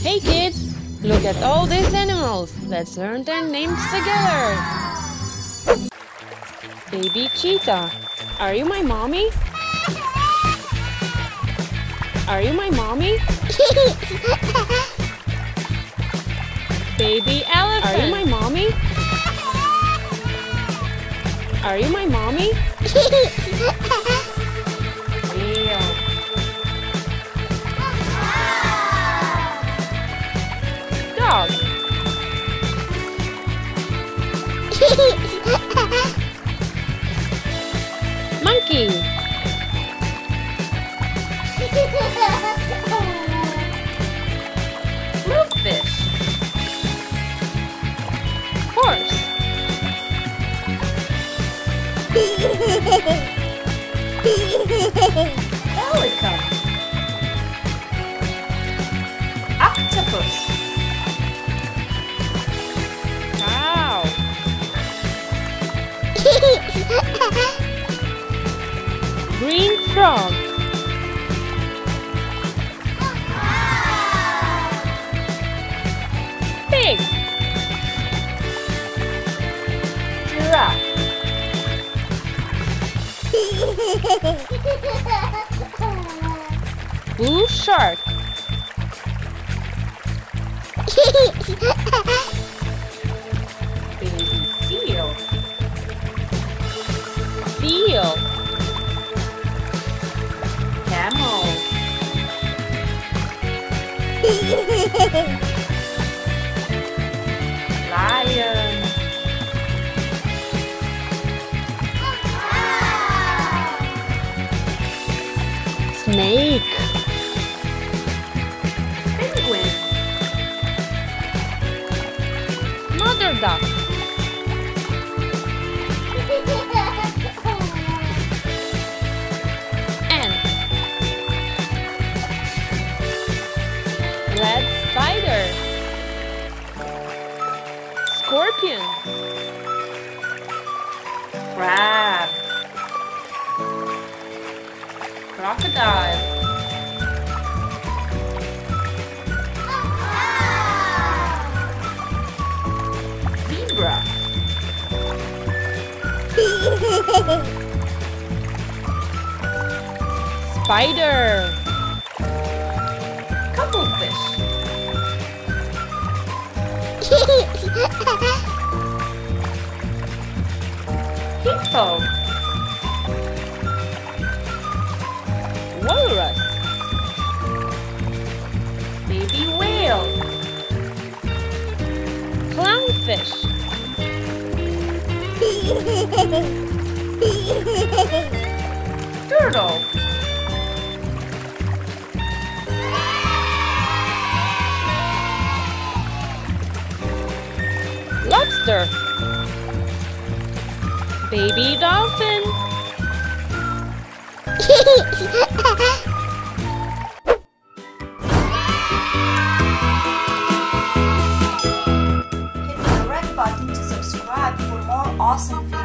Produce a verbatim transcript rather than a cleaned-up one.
Hey kids, look at all these animals. Let's learn their names together. Baby cheetah. Are you my mommy? Are you my mommy? Baby elephant. Are you my mommy? Are you my mommy? Wheel. Dog. Monkey. Bluefish. Horse. Pelican. Octopus. Cow. Green frog. Pig. Giraffe. Blue shark. Baby seal. Seal. Camel. Lion. Snake. Penguin. Mother duck. Ant. Red spider. Scorpion. Crab. Crocodile. Zebra. Spider. Cuttlefish. Hippo. Walrus. Baby whale. Clownfish. Turtle. Lobster. Baby dolphin. Hit the red button to subscribe for more awesome videos.